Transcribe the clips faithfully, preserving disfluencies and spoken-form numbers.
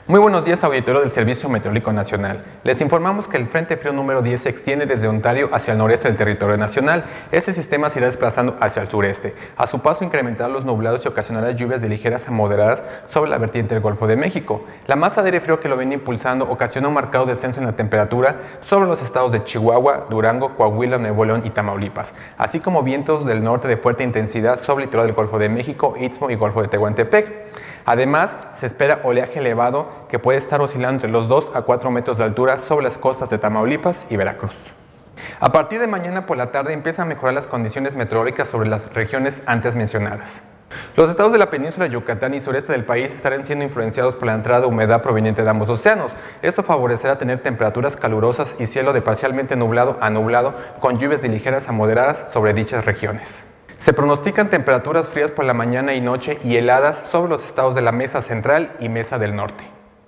Muy buenos días, auditorio del Servicio Meteorológico Nacional. Les informamos que el Frente Frío número diez se extiende desde Ontario hacia el noreste del territorio nacional. Este sistema se irá desplazando hacia el sureste. A su paso incrementará los nublados y ocasionará lluvias de ligeras a moderadas sobre la vertiente del Golfo de México. La masa de aire frío que lo viene impulsando ocasiona un marcado descenso en la temperatura sobre los estados de Chihuahua, Durango, Coahuila, Nuevo León y Tamaulipas, así como vientos del norte de fuerte intensidad sobre el litoral del Golfo de México, Istmo y Golfo de Tehuantepec. Además, se espera oleaje elevado que puede estar oscilando entre los dos a cuatro metros de altura sobre las costas de Tamaulipas y Veracruz. A partir de mañana por la tarde empiezan a mejorar las condiciones meteorológicas sobre las regiones antes mencionadas. Los estados de la península de Yucatán y sureste del país estarán siendo influenciados por la entrada de humedad proveniente de ambos océanos. Esto favorecerá tener temperaturas calurosas y cielo de parcialmente nublado a nublado con lluvias de ligeras a moderadas sobre dichas regiones. Se pronostican temperaturas frías por la mañana y noche y heladas sobre los estados de la Mesa Central y Mesa del Norte.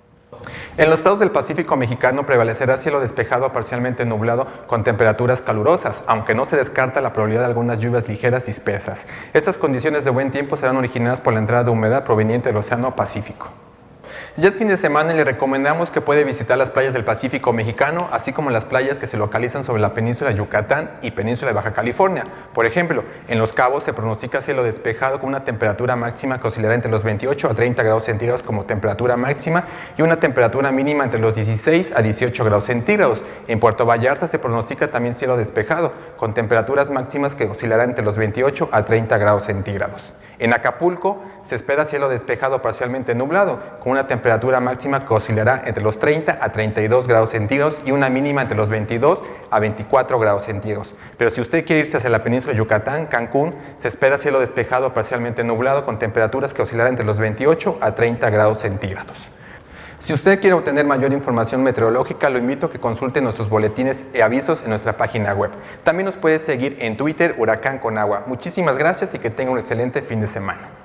En los estados del Pacífico mexicano prevalecerá cielo despejado a parcialmente nublado con temperaturas calurosas, aunque no se descarta la probabilidad de algunas lluvias ligeras dispersas. Estas condiciones de buen tiempo serán originadas por la entrada de humedad proveniente del Océano Pacífico. Ya es fin de semana y le recomendamos que puede visitar las playas del Pacífico mexicano, así como las playas que se localizan sobre la península de Yucatán y península de Baja California. Por ejemplo, en Los Cabos se pronostica cielo despejado con una temperatura máxima que oscilará entre los veintiocho a treinta grados centígrados como temperatura máxima y una temperatura mínima entre los dieciséis a dieciocho grados centígrados. En Puerto Vallarta se pronostica también cielo despejado, con temperaturas máximas que oscilarán entre los veintiocho a treinta grados centígrados. En Acapulco se espera cielo despejado parcialmente nublado, con una temperatura máxima que oscilará entre los treinta a treinta y dos grados centígrados y una mínima entre los veintidós a veinticuatro grados centígrados. Pero si usted quiere irse hacia la península de Yucatán, Cancún, se espera cielo despejado parcialmente nublado, con temperaturas que oscilarán entre los veintiocho a treinta grados centígrados. Si usted quiere obtener mayor información meteorológica, lo invito a que consulte nuestros boletines y avisos en nuestra página web. También nos puede seguir en Twitter, Huracán con Agua. Muchísimas gracias y que tenga un excelente fin de semana.